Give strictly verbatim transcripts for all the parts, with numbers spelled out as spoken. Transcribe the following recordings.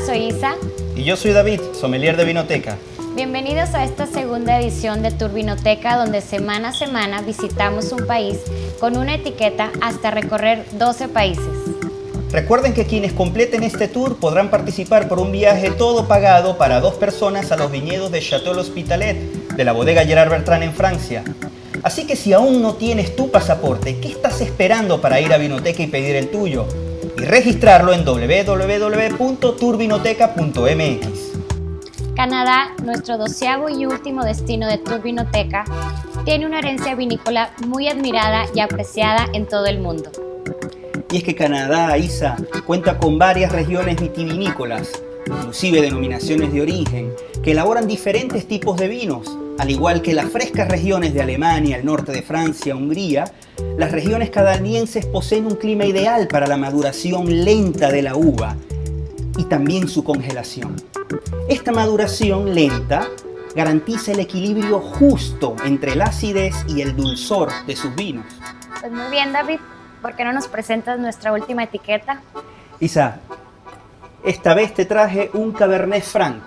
soy Isa. Y yo soy David, sommelier de Vinoteca. Bienvenidos a esta segunda edición de Tour Vinoteca, donde semana a semana visitamos un país con una etiqueta hasta recorrer doce países. Recuerden que quienes completen este tour podrán participar por un viaje todo pagado para dos personas a los viñedos de Château l'Hospitalet, de la bodega Gerard Bertrand en Francia. Así que si aún no tienes tu pasaporte, ¿qué estás esperando para ir a Vinoteca y pedir el tuyo? Y registrarlo en w w w punto tour vinoteca punto m x. Canadá, nuestro doceavo y último destino de Tour Vinoteca, tiene una herencia vinícola muy admirada y apreciada en todo el mundo. Y es que Canadá, Isa, cuenta con varias regiones vitivinícolas, inclusive denominaciones de origen, que elaboran diferentes tipos de vinos. Al igual que las frescas regiones de Alemania, el norte de Francia, Hungría, las regiones canadienses poseen un clima ideal para la maduración lenta de la uva y también su congelación. Esta maduración lenta garantiza el equilibrio justo entre la acidez y el dulzor de sus vinos. Pues muy bien, David, ¿por qué no nos presentas nuestra última etiqueta? Isa, esta vez te traje un Cabernet Franc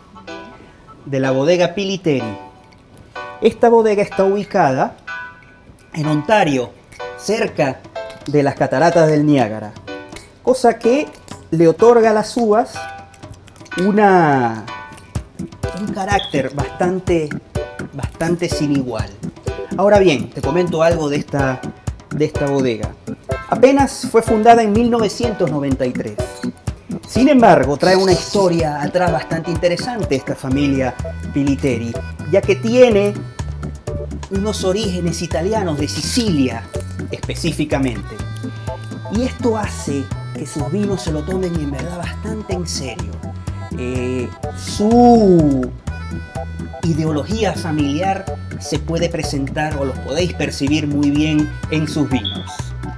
de la bodega Piliteri. Esta bodega está ubicada en Ontario, cerca de las cataratas del Niágara, cosa que le otorga a las uvas una, un carácter bastante, bastante sin igual. Ahora bien, te comento algo de esta, de esta bodega. Apenas fue fundada en mil novecientos noventa y tres. Sin embargo, trae una historia atrás bastante interesante esta familia Piliteri, ya que tiene unos orígenes italianos de Sicilia específicamente. Y esto hace que sus vinos se lo tomen en verdad bastante en serio. Eh, su ideología familiar se puede presentar o los podéis percibir muy bien en sus vinos.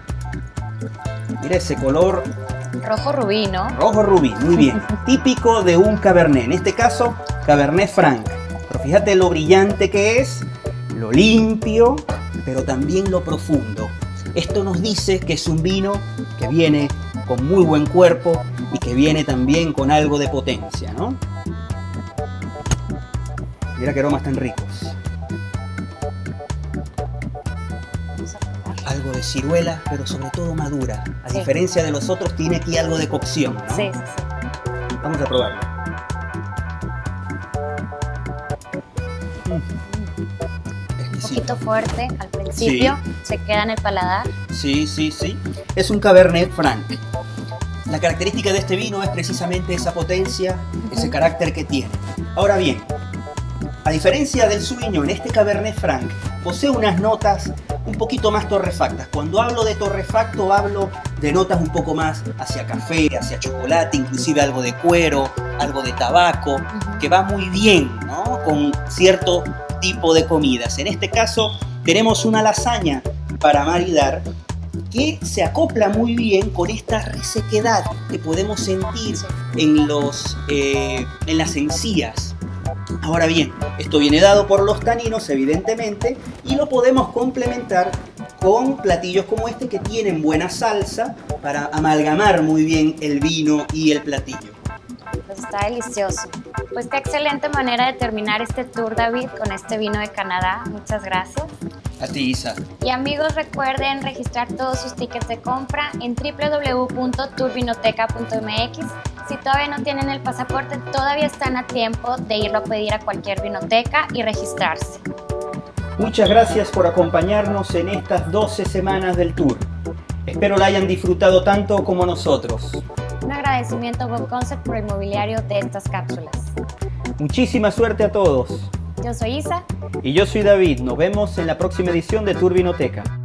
Mira ese color. Rojo rubí, ¿no? Rojo rubí, muy bien. Típico de un Cabernet, en este caso Cabernet Franc. Pero fíjate lo brillante que es, lo limpio, pero también lo profundo. Esto nos dice que es un vino que viene con muy buen cuerpo y que viene también con algo de potencia, ¿no? Mira qué aromas tan ricos. Algo de ciruela, pero sobre todo madura. A sí. diferencia de los otros, tiene aquí algo de cocción, ¿no? Sí, sí, sí. Vamos a probarlo. Un poquito fuerte al principio, sí. Se queda en el paladar. Sí, sí, sí. Es un Cabernet Franc. La característica de este vino es precisamente esa potencia, uh-huh. ese carácter que tiene. Ahora bien, a diferencia del Sauvignon, este Cabernet Franc posee unas notas un poquito más torrefactas. Cuando hablo de torrefacto, hablo de notas un poco más hacia café, hacia chocolate, inclusive algo de cuero, algo de tabaco, uh-huh. que va muy bien, ¿no? Con cierto tipo de comidas. En este caso tenemos una lasaña para maridar que se acopla muy bien con esta resequedad que podemos sentir en, los, eh, en las encías. Ahora bien, esto viene dado por los taninos, evidentemente, y lo podemos complementar con platillos como este que tienen buena salsa para amalgamar muy bien el vino y el platillo. Pues está delicioso. Pues qué excelente manera de terminar este tour, David, con este vino de Canadá. Muchas gracias. A ti, Isa. Y amigos, recuerden registrar todos sus tickets de compra en w w w punto tour vinoteca punto m x. Si todavía no tienen el pasaporte, todavía están a tiempo de irlo a pedir a cualquier vinoteca y registrarse. Muchas gracias por acompañarnos en estas doce semanas del tour. Espero la hayan disfrutado tanto como nosotros. Un agradecimiento a Bob Concept por el mobiliario de estas cápsulas. Muchísima suerte a todos. Yo soy Isa. Y yo soy David. Nos vemos en la próxima edición de Tour Vinoteca.